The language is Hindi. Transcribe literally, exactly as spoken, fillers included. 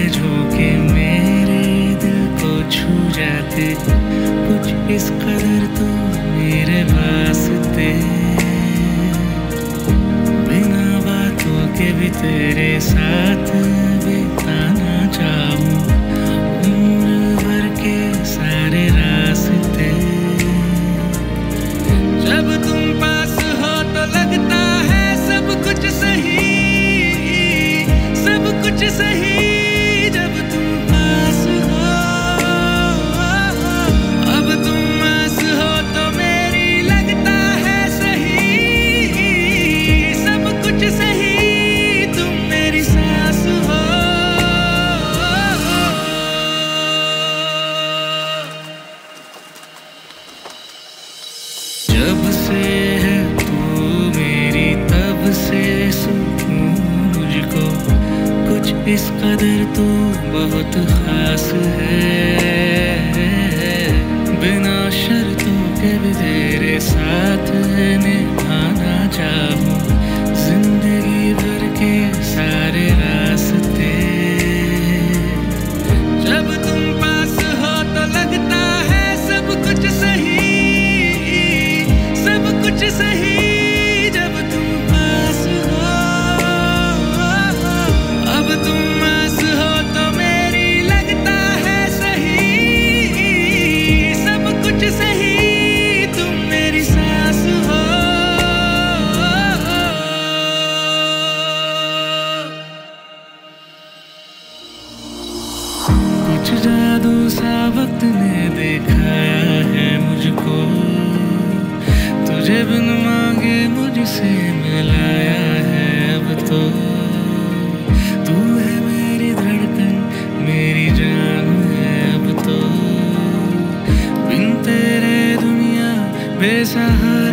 झोंके मेरे दिल को छू जाते, कुछ इस कदर तो मेरे वास्ते। बिना बातों के भी तेरे साथ बिताना चाहूं उम्र भर के सारे रास्ते। जब तुम पास हो तो लगता है सब कुछ सही, सब कुछ सही। जब तुम पास हो, अब तुम पास हो तो मेरी लगता है सही, सब कुछ सही। तुम मेरी सांस हो। जब से है तू मेरी तब से सुकून मुझको, कुछ इस कदर तू बहुत खास है। बिना शर्तों के भी तेरे साथ निभाना चाहूं जिंदगी भर के सारे रास्ते। जब तुम पास हो तो लगता है सब कुछ सही, सब कुछ सही। जब तुम पास हो, अब तुम पास हो तो मेरी लगता है सही, सब कुछ सही। तुम मेरी सांस हो। कुछ जादू सा वक्त ने दिखाया है मुझको, तुझे बिन मांगे मुझसे मिलाया है अब तो। तू है मेरी धड़कन, मेरी जान है अब तो। बिन तेरे दुनिया बेसहारा